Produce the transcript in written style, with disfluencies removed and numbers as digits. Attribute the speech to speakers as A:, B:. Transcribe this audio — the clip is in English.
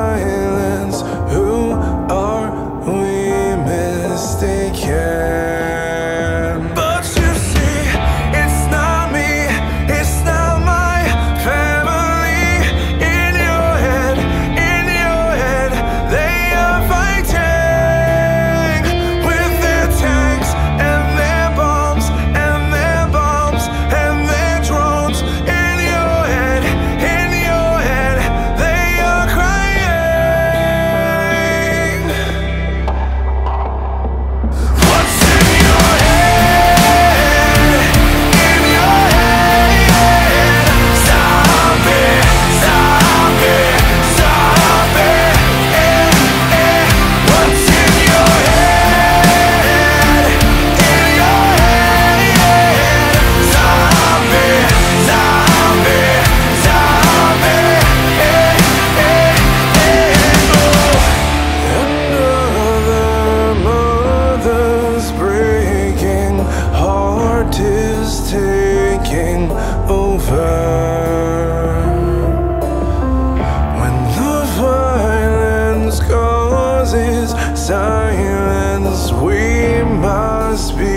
A: silence. Who are we mistaken? But you see, it's not me, it's not my family. In your head, they are fighting with their tanks and their bombs and their bombs and their drones. In your head, they are crying. What's in your head? In your head. Stop it, stop it, stop it. What's in your head? In your head. Stop it, stop it, stop it. Another mother's breaking heart is taking over. When the violence causes silence, we must be